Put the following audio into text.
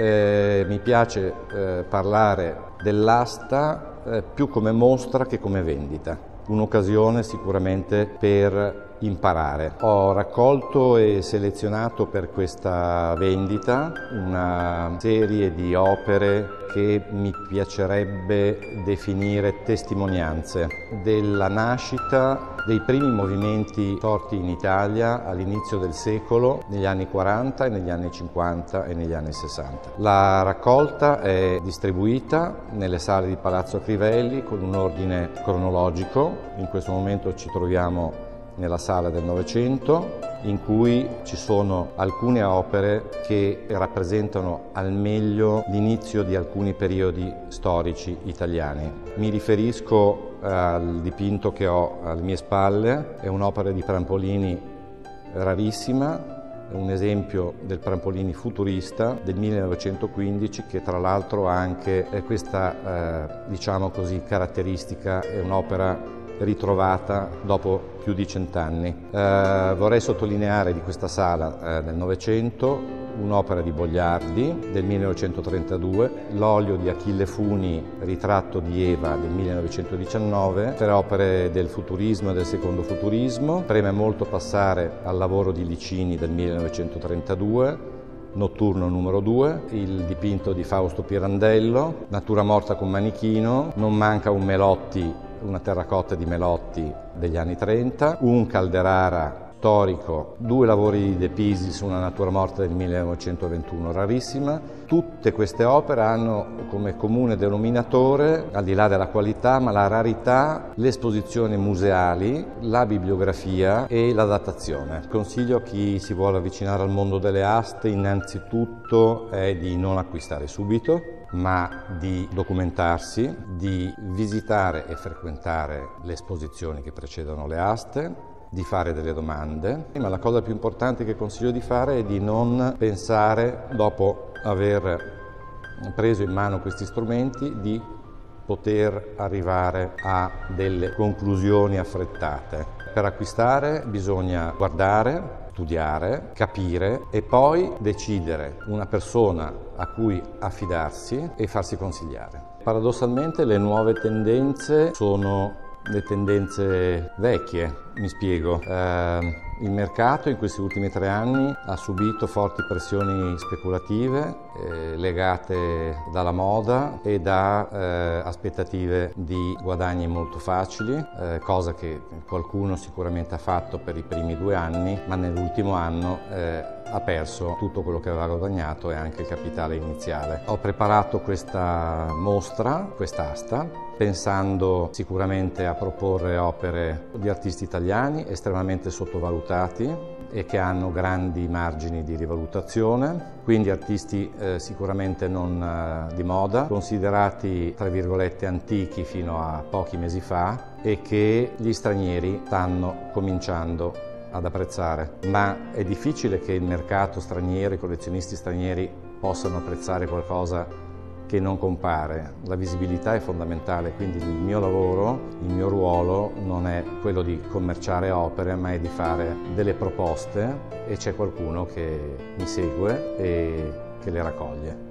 Mi piace parlare dell'asta più come mostra che come vendita, un'occasione sicuramente per imparare. Ho raccolto e selezionato per questa vendita una serie di opere che mi piacerebbe definire testimonianze della nascita dei primi movimenti sorti in Italia all'inizio del secolo, negli anni 40 e negli anni 50 e negli anni 60. La raccolta è distribuita nelle sale di Palazzo Crivelli con un ordine cronologico. In questo momento ci troviamo nella sala del Novecento, in cui ci sono alcune opere che rappresentano al meglio l'inizio di alcuni periodi storici italiani. Mi riferisco al dipinto che ho alle mie spalle, è un'opera di Prampolini rarissima, è un esempio del Prampolini futurista del 1915 che tra l'altro ha anche questa diciamo così caratteristica, è un'opera ritrovata dopo più di 100 anni. Vorrei sottolineare di questa sala del Novecento un'opera di Bogliardi del 1932, l'olio di Achille Funi, ritratto di Eva del 1919, tre opere del futurismo e del secondo futurismo. Preme molto passare al lavoro di Licini del 1932, Notturno numero 2, il dipinto di Fausto Pirandello, Natura morta con manichino, non manca un Melotti, una terracotta di Melotti degli anni 30, un Calderara storico, due lavori di De Pisi su una natura morta del 1921, rarissima. Tutte queste opere hanno come comune denominatore, al di là della qualità, ma la rarità, le esposizioni museali, la bibliografia e la datazione. Consiglio a chi si vuole avvicinare al mondo delle aste innanzitutto è di non acquistare subito, ma di documentarsi, di visitare e frequentare le esposizioni che precedono le aste, di fare delle domande, ma la cosa più importante che consiglio di fare è di non pensare, dopo aver preso in mano questi strumenti, di poter arrivare a delle conclusioni affrettate. Per acquistare bisogna guardare, studiare, capire e poi decidere una persona a cui affidarsi e farsi consigliare. Paradossalmente le nuove tendenze sono le tendenze vecchie, mi spiego. Il mercato in questi ultimi 3 anni ha subito forti pressioni speculative legate dalla moda e da aspettative di guadagni molto facili, cosa che qualcuno sicuramente ha fatto per i primi 2 anni, ma nell'ultimo anno ha perso tutto quello che aveva guadagnato e anche il capitale iniziale. Ho preparato questa mostra, quest'asta, pensando sicuramente a proporre opere di artisti italiani estremamente sottovalutati e che hanno grandi margini di rivalutazione, quindi artisti sicuramente non di moda, considerati tra virgolette antichi fino a pochi mesi fa e che gli stranieri stanno cominciando ad apprezzare. Ma è difficile che il mercato straniero, i collezionisti stranieri possano apprezzare qualcosa che non compare. La visibilità è fondamentale, quindi il mio lavoro, il mio ruolo non è quello di commerciare opere, ma è di fare delle proposte e c'è qualcuno che mi segue e che le raccoglie.